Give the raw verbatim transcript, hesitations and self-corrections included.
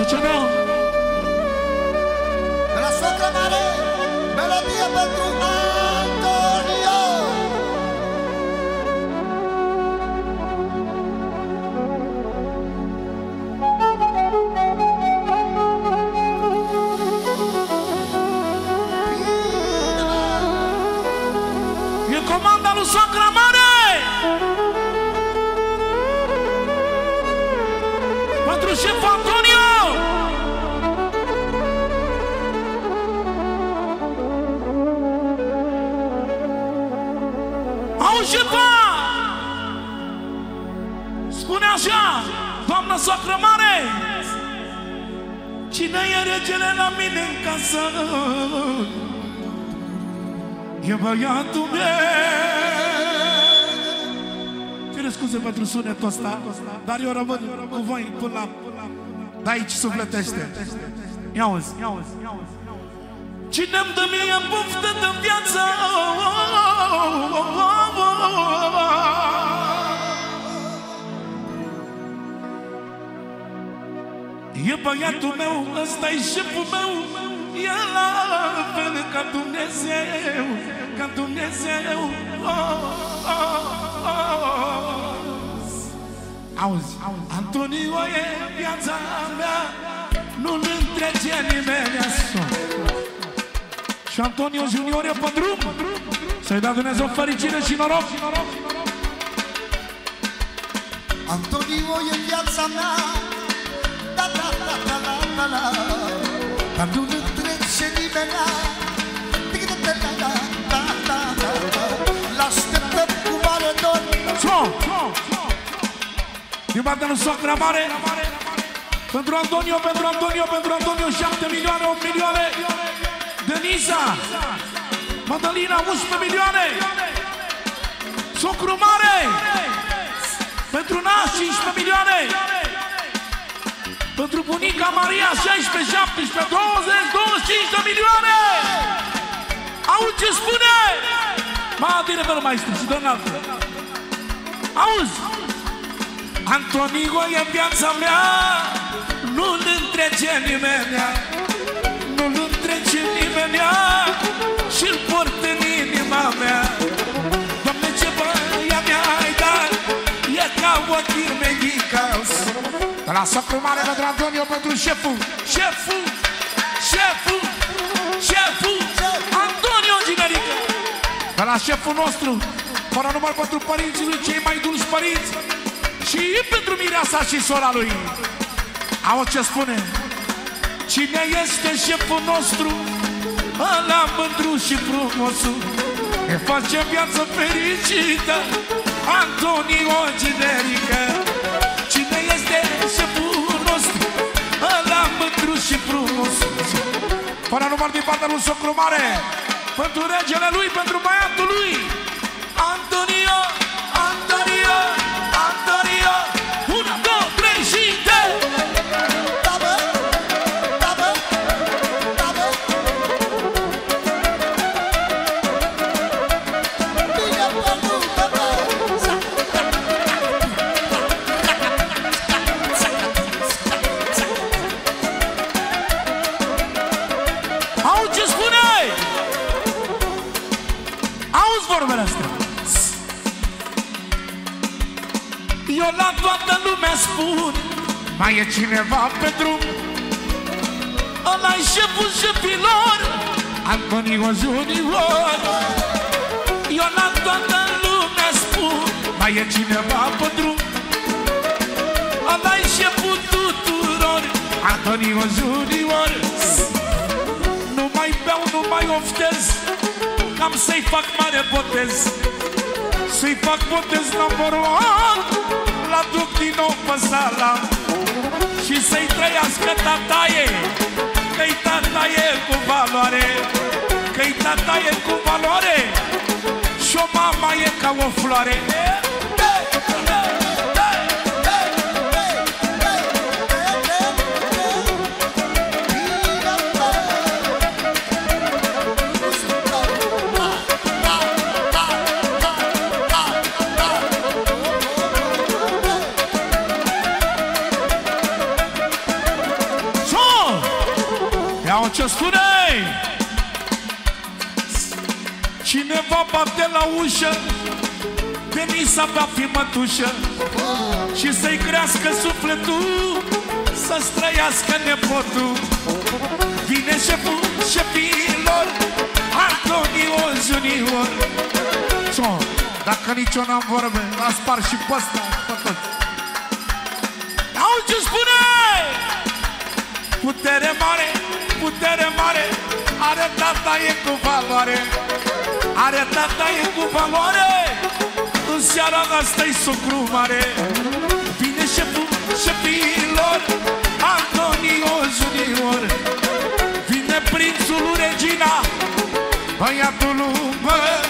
Luciano. De la Socră Mare, melodie pentru Antonio. E comanda lui Socră Mare. Pentru șeful Antonio. Auzi ceva? Spune așa, doamnă Socră Mare, cine e regele la mine în casă? E băiatul meu. Cere scuze pentru sunetul ăsta, dar eu rămân cu voi până la... De aici sufletește. Ia auzi, ia auzi, ia auzi. Cine-mi dă mie poftă de viață? E băiatul meu, ăsta-i șeful meu. E la fel ca Dumnezeu, ca Dumnezeu. Auzi, Antonio e viața mea, nu-l întrece nimeni așa. Și Antonio Junior e pe drum. Să-i dea Dumnezeu fericire și noroc. Antonio e viața mea, da, da, da, da, da, da, da. Dar nu-l întrece nimeni. Da, da, da, da, da, da. L-așteptăm cu mare dor. Din partea lui Socră Mare, pentru Antonio, pentru Antonio, pentru Antonio, șapte milioane, opt milioane. Denisa, Madalina, unsprezece milioane. Socră Mare, pentru Naș, cincisprezece milioane. Pentru bunica Maria, șaisprezece, șaptesprezece, douăzeci, douăzeci și cinci de milioane. Auzi ce spune? Ma, tine pe maestru și dă înaltă. Auzi? Antonio e viața mea, nu-l întrece nimeni, nu-l întrece nimeni și-l port în inima mea. Doamne, ce băia mi-ai dat, e ca ochii mei căs. De la Socră Mare pentru Antonio, pentru șeful, șeful, șeful, șeful, Antonio Ginerică. De la șeful nostru, fără număr pentru părinții lui, cei mai dulci părinți. Și pentru mireasa și sora lui. Auzi ce spune? Cine este șeful nostru? Ăla mândru și frumosul, ne face viață fericită, Antonio Ginerică. Cine este șeful nostru? Ăla mândru și frumosul. Fără număr din partea lui Socră Mare, pentru regele lui, pentru băiatul lui Antonio, Antonio, Antonio. Unu, două, trei și te! Da, bă, da, bă, da, bă. Bine făcută, bă. Auzi ce spune? Auzi vorbele astea. Eu la toată lumea spun, mai e cineva pe drum. Ăla-i șeful șefilor, Antonio Junior. Eu la toată lumea spun, mai e cineva pe drum. Ăla-i șeful tuturor, Antonio Junior. Nu mai beau, nu mai oftez, cam să-i fac mare botez. Să-i fac botez number one, la duc din nou pe salam. Și să-i trăiască tataie, că-i tataie cu valoare, că-i tataie cu valoare, și-o mama e ca o floare. ce spune? Cineva bate la ușă, Denisa va fi mătușă, și să-i crească sufletul, să-ți trăiască nepotul. Vine șeful șefilor, Antonio Junior. So, dacă nici eu n-am vorbe, l-a spart și pe ăsta, pe toți. Auzi ce spune? Putere mare, putere mare, are tata e cu valoare, are tata e cu valoare, în seara asta-i sucru mare. Vine șeful șefilor, Antonio Junior. Vine prințul lui Regina, băiatul lui